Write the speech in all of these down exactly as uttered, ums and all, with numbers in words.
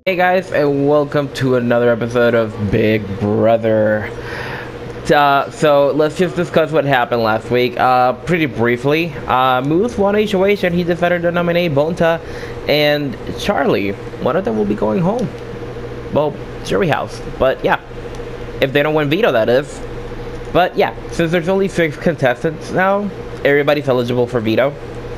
Hey guys, and welcome to another episode of Big Brother. Uh, so let's just discuss what happened last week. Uh, pretty briefly, uh, Moose won H O H and he decided to nominate Bonta and Charlie. One of them will be going home. Well, jury house. But yeah, if they don't win veto, that is. But yeah, since there's only six contestants now, everybody's eligible for veto.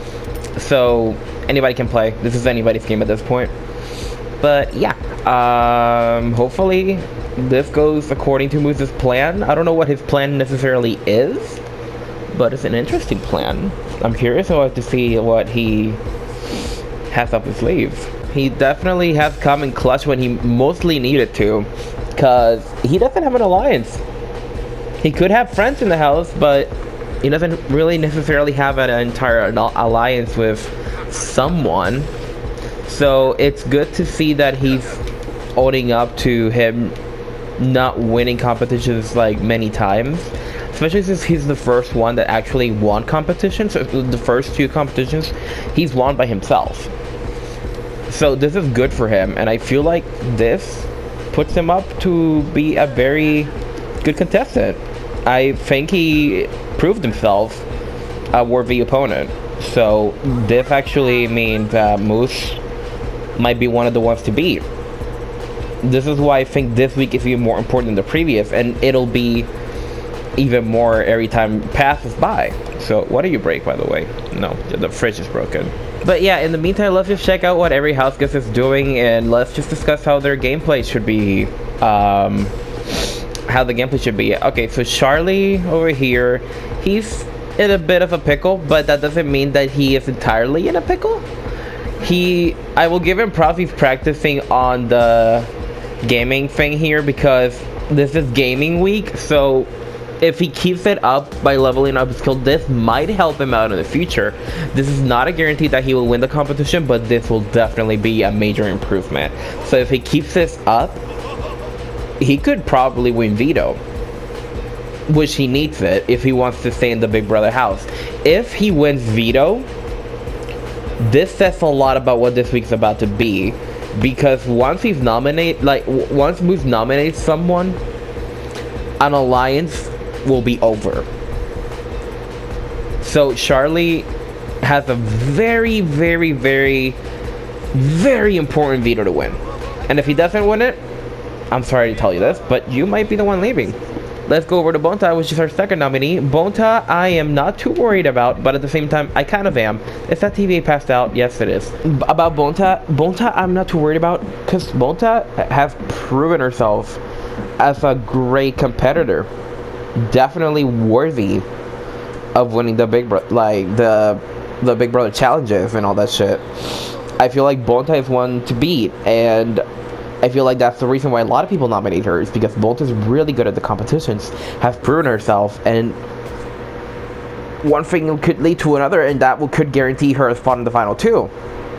So anybody can play. This is anybody's game at this point. But yeah, um, hopefully this goes according to Moose's plan. I don't know what his plan necessarily is, but it's an interesting plan. I'm curious to see what he has up his sleeve. He definitely has come in clutch when he mostly needed to, because he doesn't have an alliance. He could have friends in the house, but he doesn't really necessarily have an entire alliance with someone. So it's good to see that he's owning up to him not winning competitions like many times, especially since he's the first one that actually won competitions. So the first two competitions he's won by himself. So this is good for him, and I feel like this puts him up to be a very good contestant. I think he proved himself a worthy opponent. So this actually means that Moose might be one of the ones to beat. This is why I think this week is even more important than the previous, and it'll be even more every time passes by. So what do you break, by the way? No, the fridge is broken. But yeah, in the meantime, let's just check out what every house guest is doing, and let's just discuss how their gameplay should be. Um, how the gameplay should be. Okay, so Charlie over here, he's in a bit of a pickle, but that doesn't mean that he is entirely in a pickle. He, I will give him props, he's practicing on the gaming thing here because this is gaming week, so if he keeps it up by leveling up his skill, this might help him out in the future. This is not a guarantee that he will win the competition, but this will definitely be a major improvement. So if he keeps this up, he could probably win veto, which he needs it if he wants to stay in the Big Brother house. If he wins veto, this says a lot about what this week's about to be, because once he's nominated, like w once Moose nominates someone, an alliance will be over. So Charlie has a very, very, very, very important veto to win, and if he doesn't win it, I'm sorry to tell you this, but you might be the one leaving. Let's go over to Bonta, which is our second nominee. Bonta, I am not too worried about, but at the same time, I kind of am. Is that T V passed out? Yes, it is. B about Bonta, Bonta, I'm not too worried about, because Bonta has proven herself as a great competitor. Definitely worthy of winning the Big Bro like the the Big Brother challenges and all that shit. I feel like Bonta is one to beat, and I feel like that's the reason why a lot of people nominate her, is because Bonta is really good at the competitions, has proven herself, and one thing could lead to another, and that will, could guarantee her a spot in the final two.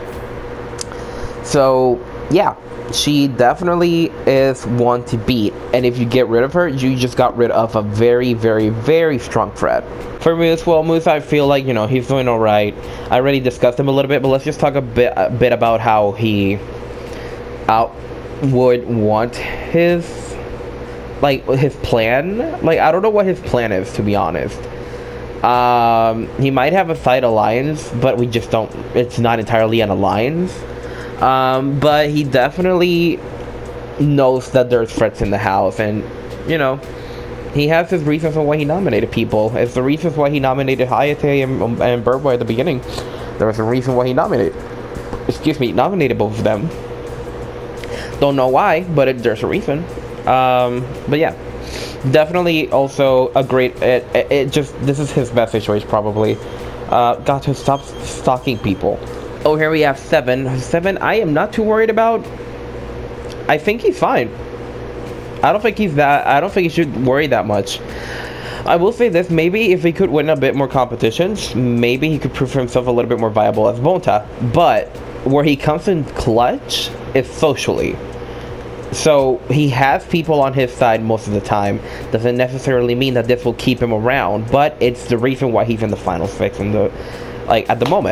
So yeah, she definitely is one to beat, and if you get rid of her, you just got rid of a very, very, very strong threat. For Moose, well, Moose, I feel like, you know, he's doing alright. I already discussed him a little bit, but let's just talk a bit, a bit about how he out would want his, like, his plan. Like, I don't know what his plan is, to be honest. Um, he might have a side alliance, but we just don't, it's not entirely an alliance. Um, but he definitely knows that there's threats in the house, and, you know, he has his reasons for why he nominated people. It's the reasons why he nominated Hayate and, and Burboy at the beginning. There was a reason why he nominated, excuse me, nominated both of them. Don't know why, but it, there's a reason. Um, but yeah, definitely also a great, it, it, it just, this is his best choice probably. Uh, got to stop stalking people. Oh, here we have Seven. Seven, I am not too worried about. I think he's fine. I don't think he's that, I don't think he should worry that much. I will say this, maybe if he could win a bit more competitions, maybe he could prove himself a little bit more viable as Bonta. But where he comes in clutch is socially. So he has people on his side most of the time. Doesn't necessarily mean that this will keep him around, but it's the reason why he's in the final six in the, like, at the moment.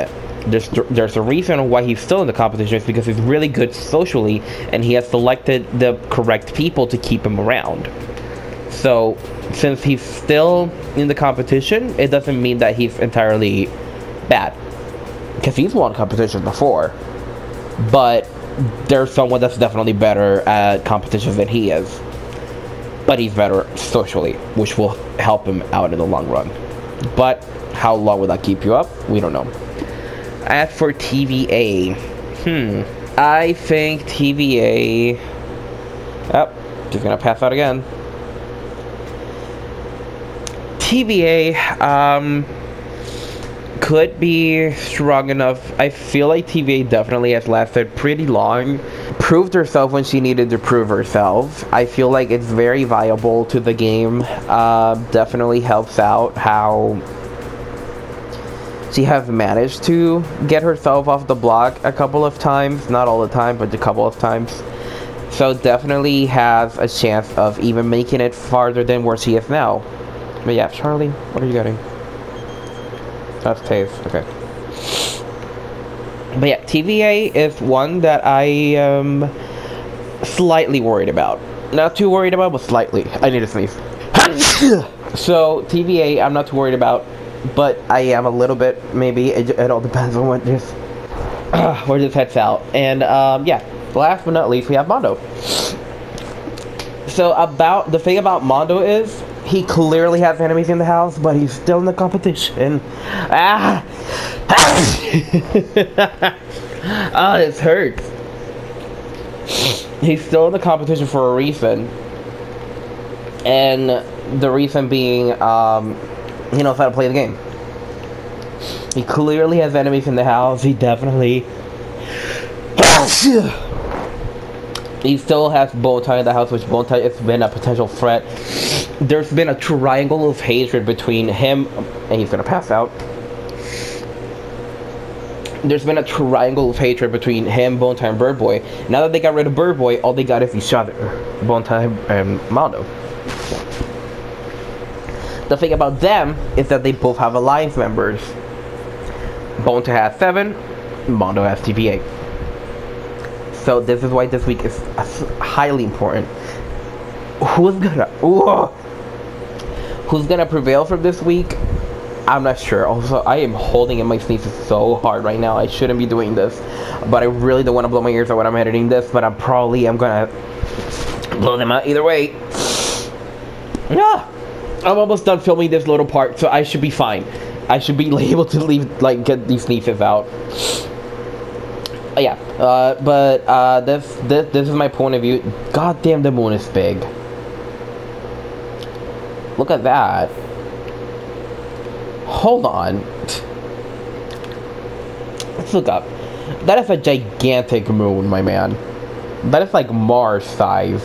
there's there's a reason why he's still in the competition. It's because he's really good socially, and he has selected the correct people to keep him around. So, since he's still in the competition, it doesn't mean that he's entirely bad. Because he's won competitions before. But there's someone that's definitely better at competitions than he is. But he's better socially, which will help him out in the long run. But how long will that keep you up? We don't know. As for T V A, hmm, I think T V A, oh, just gonna pass out again. T V A, um, could be strong enough. I feel like T V A definitely has lasted pretty long. Proved herself when she needed to prove herself. I feel like it's very viable to the game. Uh, definitely helps out how she has managed to get herself off the block a couple of times. Not all the time, but a couple of times. So definitely has a chance of even making it farther than where she is now. But yeah, Charlie, what are you getting? That's taste. Okay. But yeah, T V A is one that I am slightly worried about. Not too worried about, but slightly. I need to sneeze. So, T V A, I'm not too worried about, but I am a little bit, maybe. It, it all depends on what this, uh, where this heads out. And, um, yeah, last but not least, we have Mondo. So, about, the thing about Mondo is, he clearly has enemies in the house, but he's still in the competition. Ah! Ah, this hurts. He's still in the competition for a reason. And the reason being, um, he knows how to play the game. He clearly has enemies in the house. He definitely... He still has Bowtie in the house, which Bowtie has been a potential threat. There's been a triangle of hatred between him, and he's gonna pass out. There's been a triangle of hatred between him, Bowtie, and Bird Boy. Now that they got rid of Bird Boy, all they got is each other, Bowtie and Mondo. The thing about them is that they both have alliance members. Bowtie has seven, Mondo has T V A. So this is why this week is highly important. Who's gonna ooh, Who's gonna prevail from this week? I'm not sure. Also, I am holding in my sneezes so hard right now. I shouldn't be doing this, but I really don't want to blow my ears out when I'm editing this. But I'm probably I'm gonna blow them out either way. Yeah, I'm almost done filming this little part, so I should be fine. I should be able to leave like get these sneezes out. Uh, yeah, uh, but uh, this, this this is my point of view. God damn, the moon is big. Look at that. Hold on. Let's look up. That is a gigantic moon, my man. That is like Mars size.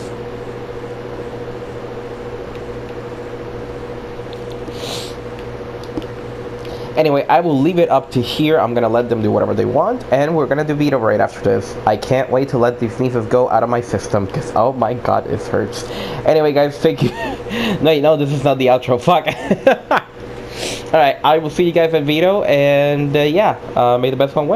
Anyway, I will leave it up to here. I'm gonna let them do whatever they want, and we're gonna do Vito right after this. I can't wait to let these sneezes go out of my system, because oh my god, it hurts. Anyway, guys, thank you. No, no, this is not the outro. Fuck. Alright, I will see you guys at Vito, and uh, yeah, uh, may the best one win.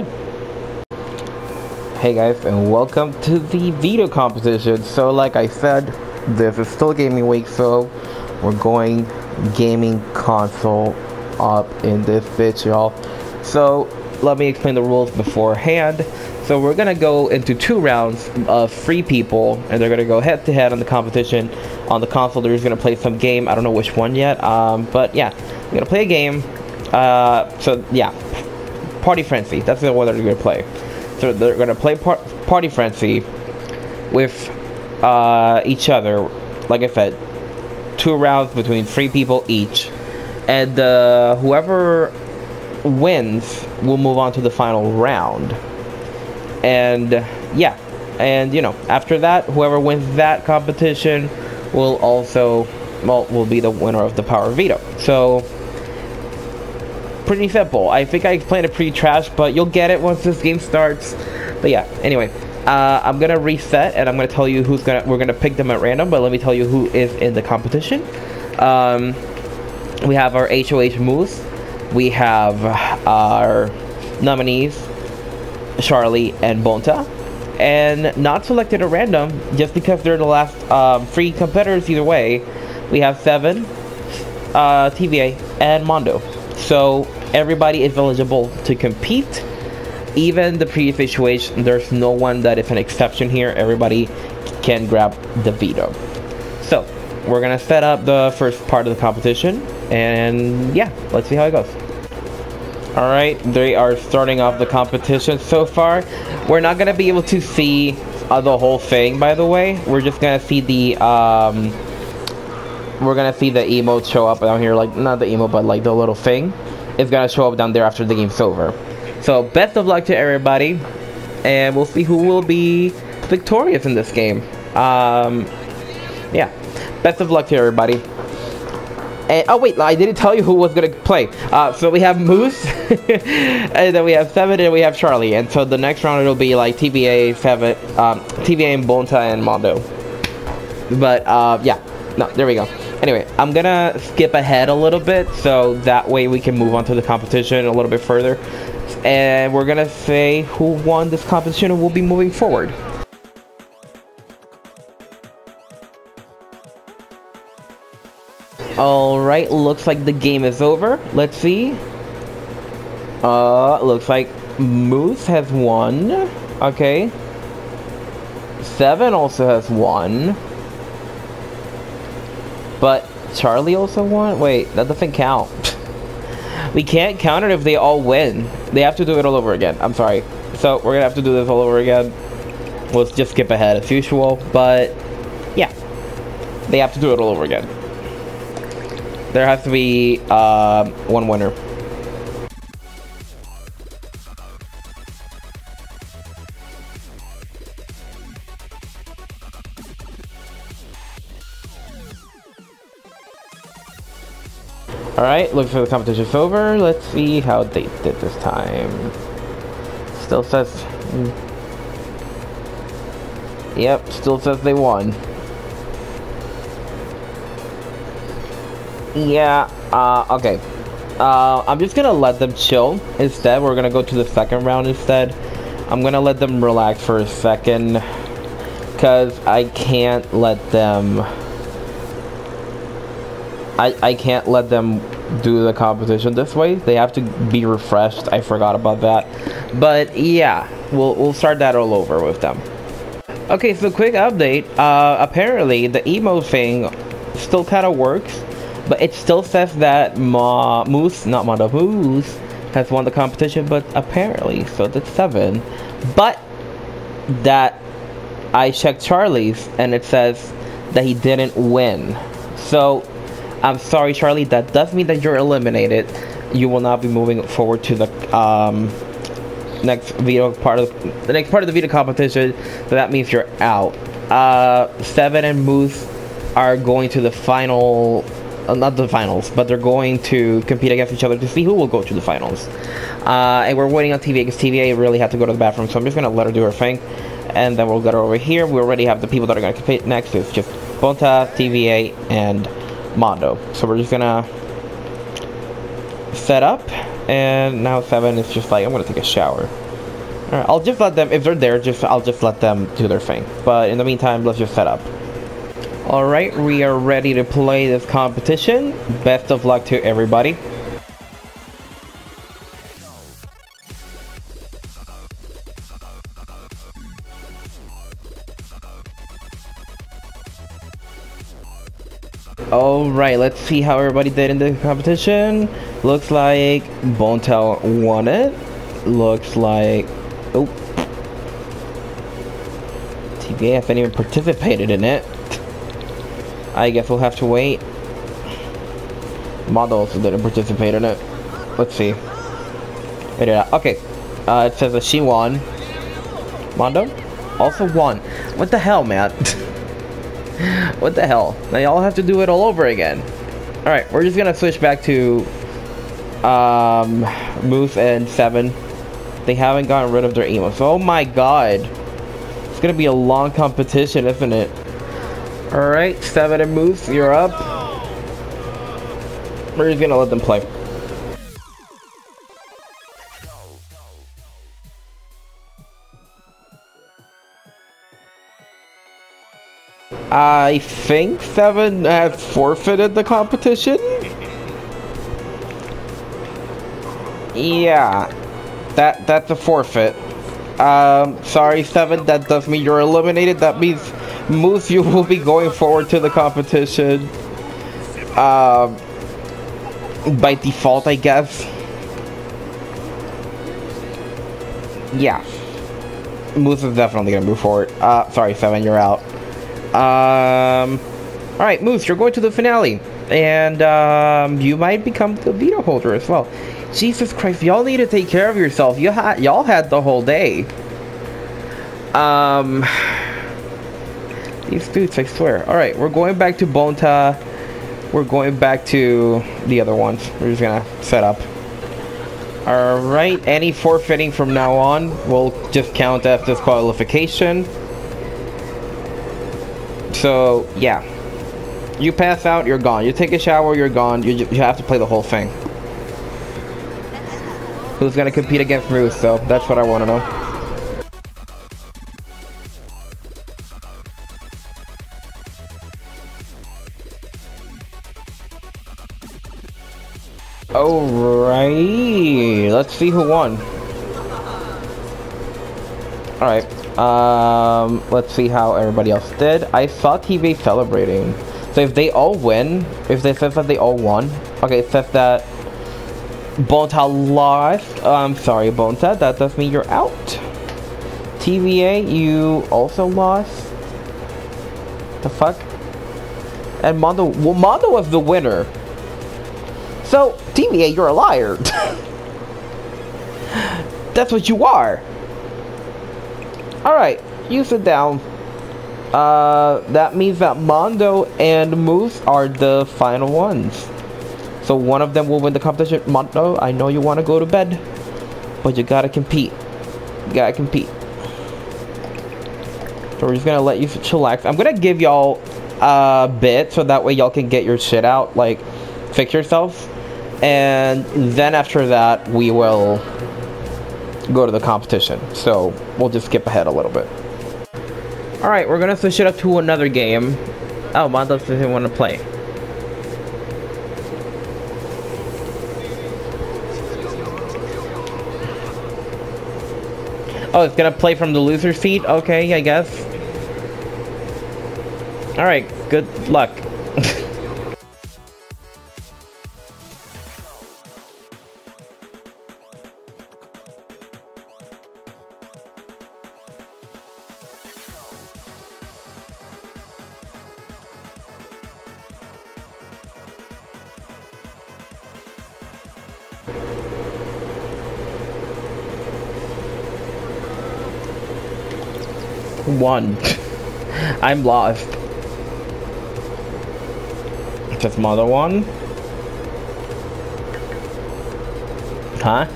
Hey guys, and welcome to the Vito competition. So, like I said, this is still gaming week, so we're going gaming console up in this bitch, y'all. So let me explain the rules beforehand. So we're gonna go into two rounds of three people, and they're gonna go head to head on the competition. On the console, they're just gonna play some game. I don't know which one yet, um, but yeah, we're gonna play a game. Uh, so yeah, Party Frenzy. That's the one that they're gonna play. So they're gonna play par Party Frenzy with uh, each other. Like I said, two rounds between three people each. And uh, whoever wins will move on to the final round. And yeah, and you know, after that, whoever wins that competition will also, well, will be the winner of the Power Veto. So, pretty simple. I think I explained it pretty trash, but you'll get it once this game starts. But yeah, anyway, uh, I'm gonna reset, and I'm gonna tell you who's gonna, we're gonna pick them at random, but let me tell you who is in the competition. Um... We have our H O H Moose. We have our nominees, Charlie and Bonta, and not selected at random just because they're the last um, three competitors either way. We have Seven, uh, T V A, and Mondo. So everybody is eligible to compete. Even the previous situation, there's no one that is an exception here. Everybody can grab the veto. So we're gonna set up the first part of the competition, and yeah, let's see how it goes. All right, they are starting off the competition so far. We're not gonna be able to see uh, the whole thing, by the way. We're just gonna see the um, we're gonna see the emote show up down here, like not the emote, but like the little thing. It's gonna show up down there after the game's over. So best of luck to everybody, and we'll see who will be victorious in this game. Um, yeah, best of luck to everybody. And, oh wait, I didn't tell you who was gonna play. Uh, so we have Moose, and then we have Seven, and we have Charlie. And so the next round it'll be like T V A, Seven, um, T V A, and Bonta and Mondo. But uh, yeah, no, there we go. Anyway, I'm gonna skip ahead a little bit so that way we can move on to the competition a little bit further. And we're gonna say who won this competition and we'll be moving forward. Alright, looks like the game is over. Let's see. Uh, looks like Moose has won. Okay. Seven also has won. But Charlie also won? Wait, that doesn't count. We can't count it if they all win. They have to do it all over again. I'm sorry. So we're gonna have to do this all over again. We'll just skip ahead as usual. But yeah, they have to do it all over again. There has to be uh, one winner. Alright, looks like the competition's over. Let's see how they did this time. Still says... Mm, yep, still says they won. Yeah, uh, okay. Uh, I'm just gonna let them chill instead. We're gonna go to the second round instead. I'm gonna let them relax for a second. Because I can't let them... I, I can't let them do the competition this way. They have to be refreshed. I forgot about that. But yeah, we'll, we'll start that all over with them. Okay, so quick update. Uh, apparently, the emo thing still kind of works. But it still says that Ma Moose, not Mondo, Moose has won the competition. But apparently, so that's Seven. But that I checked Charlie's and it says that he didn't win. So... I'm sorry, Charlie, that does mean that you're eliminated. You will not be moving forward to the um, next video part of the next part of the video competition. So that means you're out. Uh, Seven and Moose are going to the final, uh, not the finals, but they're going to compete against each other to see who will go to the finals. Uh, and we're waiting on T V A because T V A really had to go to the bathroom, so I'm just gonna let her do her thing, and then we'll get her over here. We already have the people that are gonna compete next. It's just Bonta, T V A, and Mondo. So we're just gonna set up, and now Seven is just like, I'm gonna take a shower. Alright, I'll just let them, if they're there, just I'll just let them do their thing. But in the meantime, let's just set up. Alright, we are ready to play this competition. Best of luck to everybody. Alright, let's see how everybody did in the competition. Looks like Bontel won it. Looks like... Oh. T V A hasn't even participated in it. I guess we'll have to wait. Mondo also didn't participate in it. Let's see. Wait, yeah. Okay. Uh, it says that she won. Mondo also won. What the hell, man? What the hell? Now y'all have to do it all over again. Alright, we're just gonna switch back to um, Moose and Seven. They haven't gotten rid of their emotes. Oh my god. It's gonna be a long competition, isn't it? Alright, Seven and Moose, you're up. We're just gonna let them play. I think Seven has forfeited the competition. Yeah, that that's a forfeit. Um, sorry, Seven. That does mean you're eliminated. That means Moose, you will be going forward to the competition. Um, by default, I guess. Yeah, Moose is definitely gonna move forward. Uh, sorry, Seven, you're out. Um, all right, Moose, you're going to the finale, and um, you might become the veto holder as well. Jesus Christ, y'all need to take care of yourself. You had, y'all had the whole day. Um, these dudes, I swear. All right, we're going back to Bonta. We're going back to the other ones. We're just gonna set up. All right, any forfeiting from now on will just count as disqualification. So yeah, you pass out, you're gone. You take a shower, you're gone. You you have to play the whole thing. Who's gonna compete against Moose? So that's what I want to know. Alright, let's see who won. Alright, um, let's see how everybody else did. I saw T V celebrating. So if they all win, if they says that they all won, okay, it says that Bonta lost. Oh, I'm sorry, Bonta, that does mean you're out. T V A, you also lost. The fuck? And Mondo, well, Mondo was the winner. So, T V A, you're a liar. That's what you are. Alright, you sit down. Uh, that means that Mondo and Moose are the final ones. So one of them will win the competition. Mondo, I know you want to go to bed, but you gotta compete. You gotta compete. So we're just gonna let you chillax. I'm gonna give y'all a bit so that way y'all can get your shit out, like fix yourselves. And then after that, we will go to the competition. So we'll just skip ahead a little bit. Alright, we're gonna switch it up to another game. Oh, Mondo doesn't want to play. Oh, it's gonna play from the loser seat? Okay, I guess. Alright, good luck. One. I'm lost. Just mother one? Huh?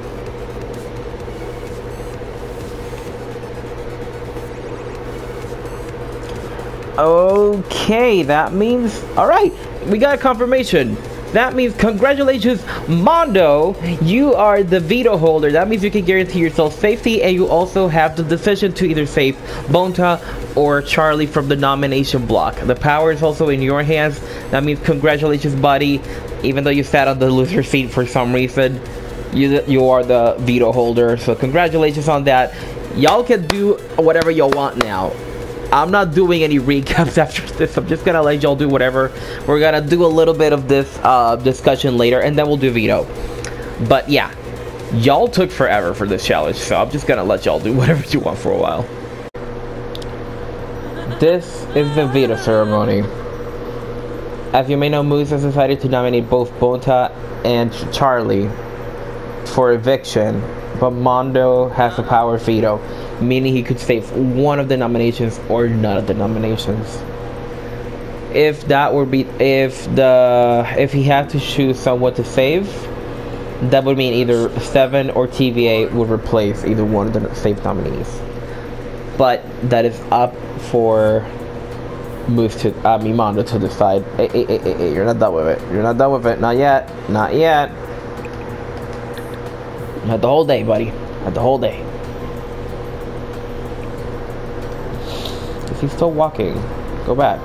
Okay, that means... Alright, we got a confirmation. That means congratulations, Mondo. You are the veto holder. That means you can guarantee yourself safety, and you also have the decision to either save Bonta or Charlie from the nomination block. The power is also in your hands. That means congratulations, buddy. Even though you sat on the loser seat for some reason, you you are the veto holder. So congratulations on that. Y'all can do whatever y'all want now. I'm not doing any recaps after this. I'm just gonna let y'all do whatever. We're gonna do a little bit of this uh, discussion later, and then we'll do veto. But yeah, y'all took forever for this challenge, so I'm just gonna let y'all do whatever you want for a while. This is the veto ceremony. As you may know, Moose has decided to nominate both Bonta and Charlie for eviction, but Mondo has the power veto, meaning he could save one of the nominations or none of the nominations. If that would be, if the, if he had to choose someone to save, that would mean either Seven or T V A would replace either one of the saved nominees. But that is up for Moose to, I mean Mondo to decide. Hey, hey, hey, hey, hey, you're not done with it. You're not done with it. Not yet. Not yet. You had the whole day, buddy. You had the whole day. Is he still walking? Go back.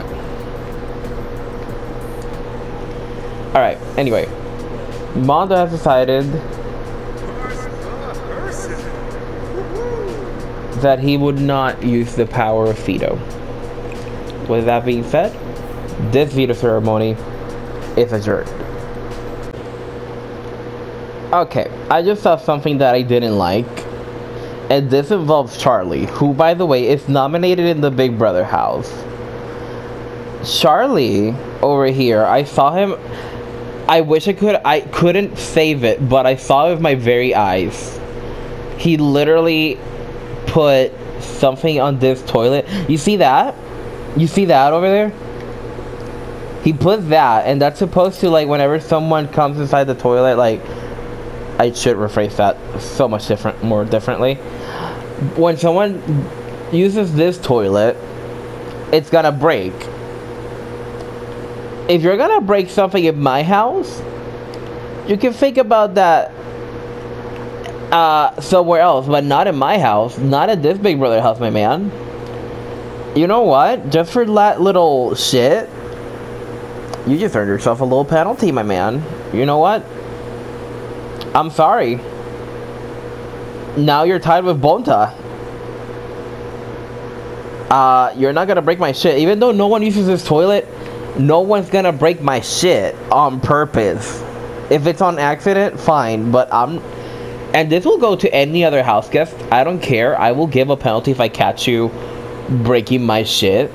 Alright, anyway. Mondo has decided that he would not use the power of veto. With that being said, this veto ceremony is adjourned. Okay, I just saw something that I didn't like. And this involves Charlie, who, by the way, is nominated in the Big Brother house. Charlie, over here, I saw him... I wish I could... I couldn't save it, but I saw it with my very eyes. He literally put something on this toilet. You see that? You see that over there? He put that, and that's supposed to, like, whenever someone comes inside the toilet, like... I should rephrase that so much different, more differently. When someone uses this toilet, it's gonna break. If you're gonna break something in my house, you can think about that uh, somewhere else, but not in my house, not at this Big Brother house, my man. You know what? Just for that little shit, you just earned yourself a little penalty, my man. You know what? I'm sorry. Now you're tied with Bonta. Uh, you're not gonna break my shit. Even though no one uses this toilet, no one's gonna break my shit on purpose. If it's on accident, fine. But I'm... And this will go to any other house guest. I don't care. I will give a penalty if I catch you breaking my shit.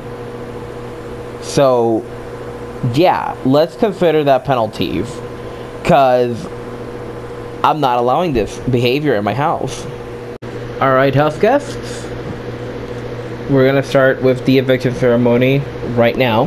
So, yeah. Let's consider that penalties. Because... I'm not allowing this behavior in my house. Alright, house guests. We're gonna start with the eviction ceremony right now.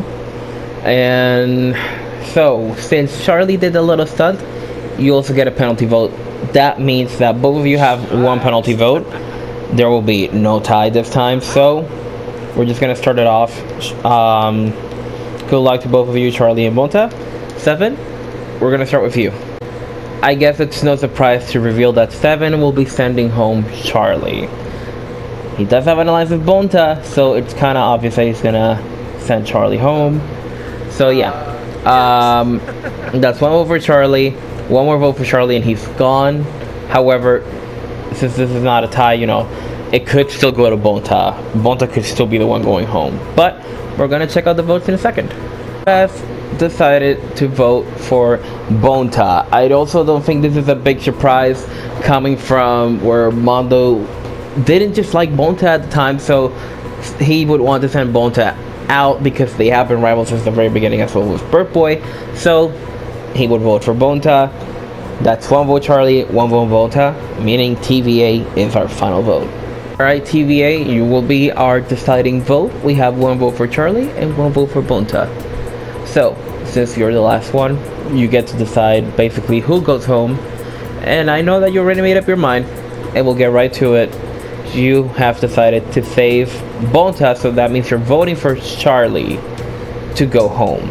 And so, since Charlie did a little stunt, you also get a penalty vote. That means that both of you have one penalty vote. There will be no tie this time, so we're just gonna start it off. Um, good luck to both of you, Charlie and Bonta. Seven, we're gonna start with you. I guess it's no surprise to reveal that Seven will be sending home Charlie. He does have an alliance with Bonta, so it's kind of obvious that he's gonna send Charlie home. So yeah, um, that's one vote for Charlie, one more vote for Charlie, and he's gone. However, since this is not a tie, you know, it could still go to Bonta. Bonta could still be the one going home. But we're gonna check out the votes in a second. Beth decided to vote for Bonta. I also don't think this is a big surprise coming from where Mondo didn't just like Bonta at the time, so he would want to send Bonta out because they have been rivals since the very beginning as well with Bird Boy. So he would vote for Bonta. That's one vote Charlie, one vote Bonta, meaning T V A is our final vote. Alright, T V A, you will be our deciding vote. We have one vote for Charlie and one vote for Bonta. So, since you're the last one, you get to decide basically who goes home. And I know that you already made up your mind, and we'll get right to it. You have decided to save Bonta, so that means you're voting for Charlie to go home.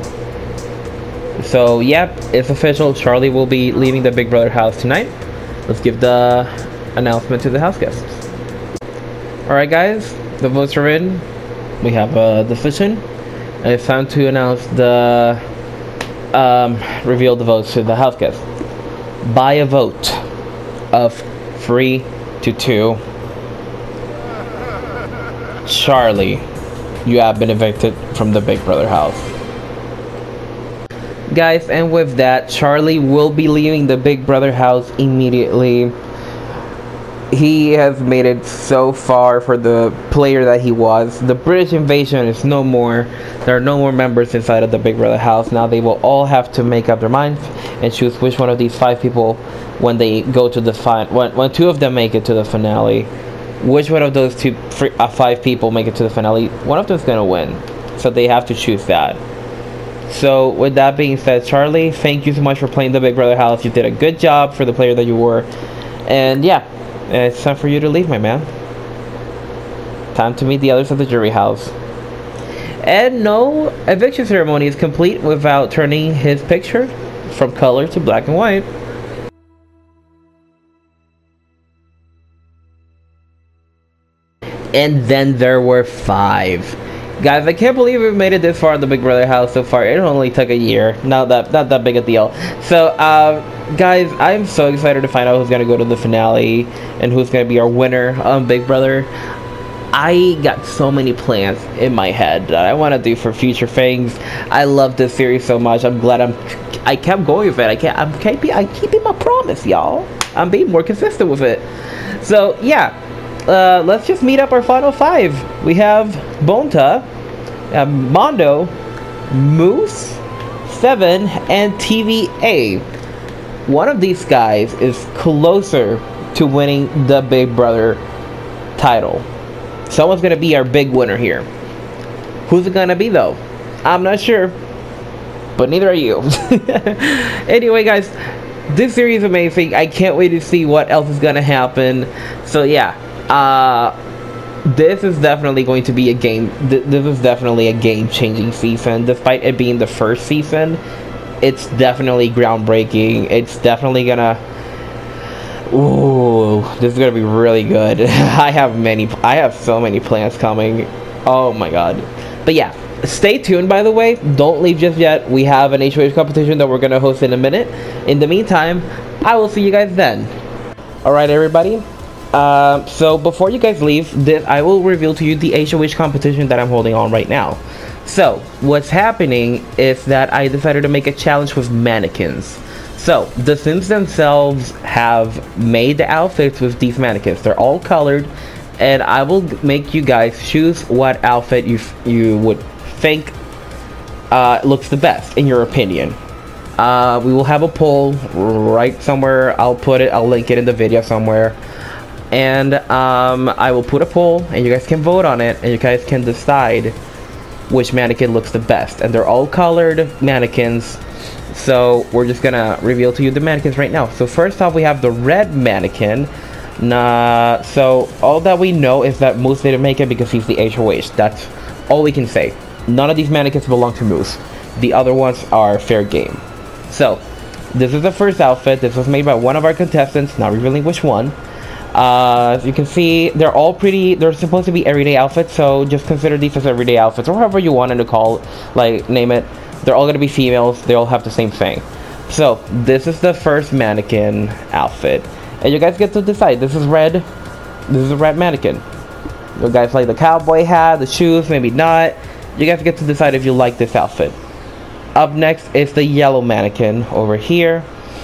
So, yep, it's official. Charlie will be leaving the Big Brother house tonight. Let's give the announcement to the house guests. Alright guys, the votes are in. We have a decision. And it's time to announce the, um, reveal the votes to the house guests. By a vote of three to two, Charlie, you have been evicted from the Big Brother house. Guys, and with that, Charlie will be leaving the Big Brother house immediately. He has made it so far for the player that he was. The British invasion is no more. There are no more members inside of the Big Brother house. Now they will all have to make up their minds and choose which one of these five people, when they go to the fin- when, when two of them make it to the finale, which one of those two three, uh, five people make it to the finale, one of them is going to win. So they have to choose that. So with that being said, Charlie, thank you so much for playing the Big Brother house. You did a good job for the player that you were. And yeah, it's time for you to leave, my man. Time to meet the others of the jury house. And no eviction ceremony is complete without turning his picture from color to black and white. And then there were five. Guys, I can't believe we've made it this far in the Big Brother house so far. It only took a year. Not that not that big a deal. So, uh, guys, I'm so excited to find out who's gonna go to the finale and who's gonna be our winner on Big Brother. I got so many plans in my head that I want to do for future things. I love this series so much. I'm glad I'm. I kept going with it. I can't. I'm keeping. I'm keeping my promise, y'all. I'm being more consistent with it. So yeah, uh, let's just meet up our final five. We have Bonta, uh, Mondo, Moose, Seven, and T V A. One of these guys is closer to winning the Big Brother title. Someone's gonna be our big winner here. Who's it gonna be though? I'm not sure, but neither are you. Anyway, guys, this series is amazing. I can't wait to see what else is gonna happen. So yeah, uh, this is definitely going to be a game. Th this is definitely a game-changing season. Despite it being the first season, it's definitely groundbreaking. It's definitely gonna. Ooh, this is gonna be really good. I have many, I have so many plans coming. Oh my god. But yeah, stay tuned, by the way. Don't leave just yet. We have an H O H competition that we're gonna host in a minute. In the meantime, I will see you guys then. Alright, everybody. Uh, so before you guys leave, this, I will reveal to you the H O H competition that I'm holding on right now. So, what's happening is that I decided to make a challenge with mannequins. So, the Sims themselves have made the outfits with these mannequins. They're all colored, and I will make you guys choose what outfit you you would think uh, looks the best, in your opinion. Uh, we will have a poll right somewhere. I'll put it, I'll link it in the video somewhere. And um, I will put a poll, and you guys can vote on it, and you guys can decide which mannequin looks the best. And they're all colored mannequins. So we're just gonna reveal to you the mannequins right now. So first off, we have the red mannequin. Nah, so all that we know is that Moose didn't make it because he's the H O H. That's all we can say. None of these mannequins belong to Moose. The other ones are fair game. So this is the first outfit. This was made by one of our contestants, not revealing which one. Uh, as you can see, they're all pretty, they're supposed to be everyday outfits, so just consider these as everyday outfits, or however you wanted to call, like, name it. They're all gonna be females. They all have the same thing. So this is the first mannequin outfit, and you guys get to decide. This is red. This is a red mannequin. You guys like the cowboy hat, the shoes, maybe not. You guys get to decide if you like this outfit. Up next is the yellow mannequin over here.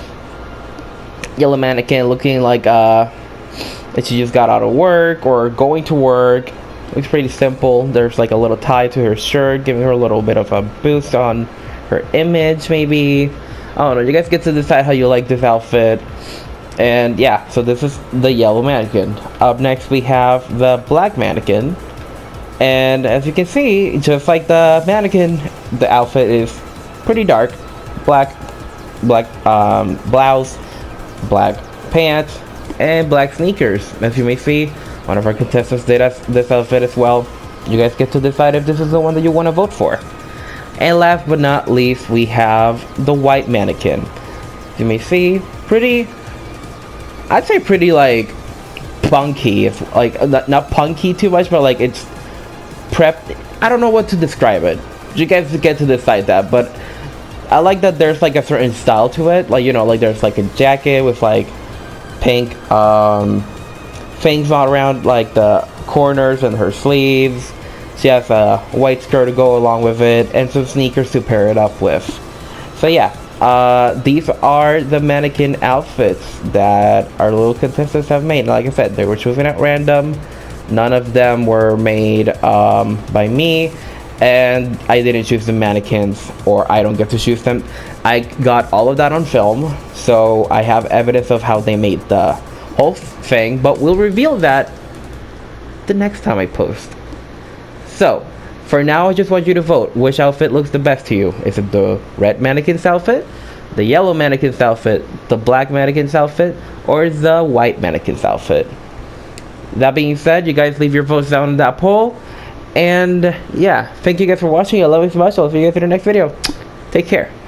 Yellow mannequin looking like uh, that she just got out of work or going to work. Looks pretty simple. There's like a little tie to her shirt, giving her a little bit of a boost on her image, maybe. I don't know. You guys get to decide how you like this outfit. And yeah, so this is the yellow mannequin. Up next, we have the black mannequin. And as you can see, just like the mannequin, the outfit is pretty dark. Black, black um, blouse, black pants, and black sneakers. As you may see, one of our contestants did us this outfit as well. You guys get to decide if this is the one that you want to vote for. And last but not least, we have the white mannequin. As you may see, pretty, I'd say pretty like punky. It's like not, not punky too much, but like it's prepped. I don't know what to describe it. You guys get to decide that, but I like that there's like a certain style to it. Like, you know, like there's like a jacket with like pink um things all around like the corners and her sleeves. She has a white skirt to go along with it and some sneakers to pair it up with. So yeah, uh, these are the mannequin outfits that our little contestants have made. Like I said, they were chosen at random. None of them were made um, by me, and I didn't choose the mannequins, or I don't get to choose them. I got all of that on film, so I have evidence of how they made the whole thing, but we'll reveal that the next time I post. So for now, I just want you to vote which outfit looks the best to you. Is it the red mannequin's outfit, the yellow mannequin's outfit, the black mannequin's outfit, or the white mannequin's outfit? That being said, you guys leave your votes down in that poll, and yeah, thank you guys for watching. I love you so much. I'll see you guys in the next video. Take care.